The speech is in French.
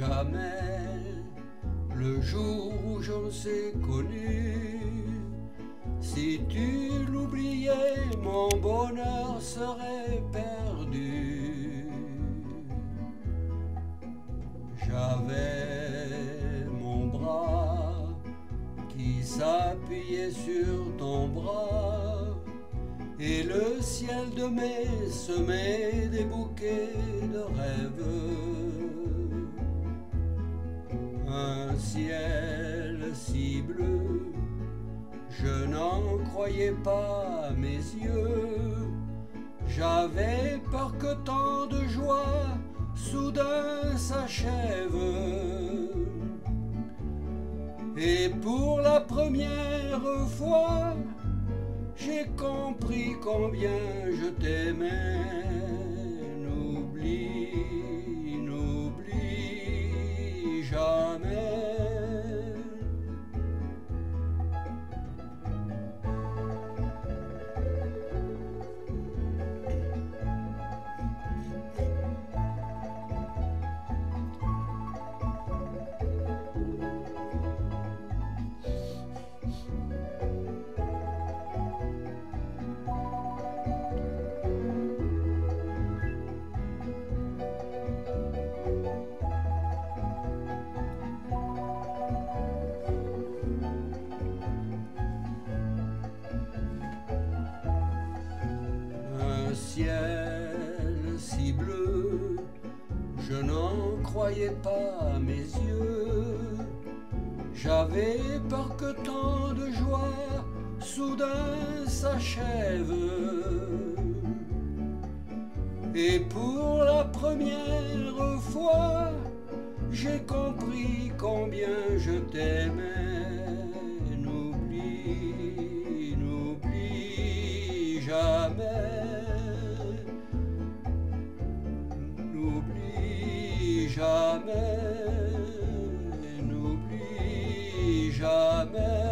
jamais, le jour où je ne sais connu. Si tu l'oubliais, mon bonheur serait perdu. J'avais mon bras qui s'appuyait sur ton bras, et le ciel de mai semait des bouquets de rêves. Un ciel si bleu, je n'en croyais pas à mes yeux. J'avais peur que tant de joie soudain s'achève. Et pour la première fois, j'ai compris combien je t'aimais. N'oublie, n'oublie jamais. Ciel si bleu, je n'en croyais pas à mes yeux. J'avais peur que tant de joie soudain s'achève. Et pour la première fois, j'ai compris combien je t'aimais. N'oublie, n'oublie jamais. N'oublie jamais, n'oublie jamais.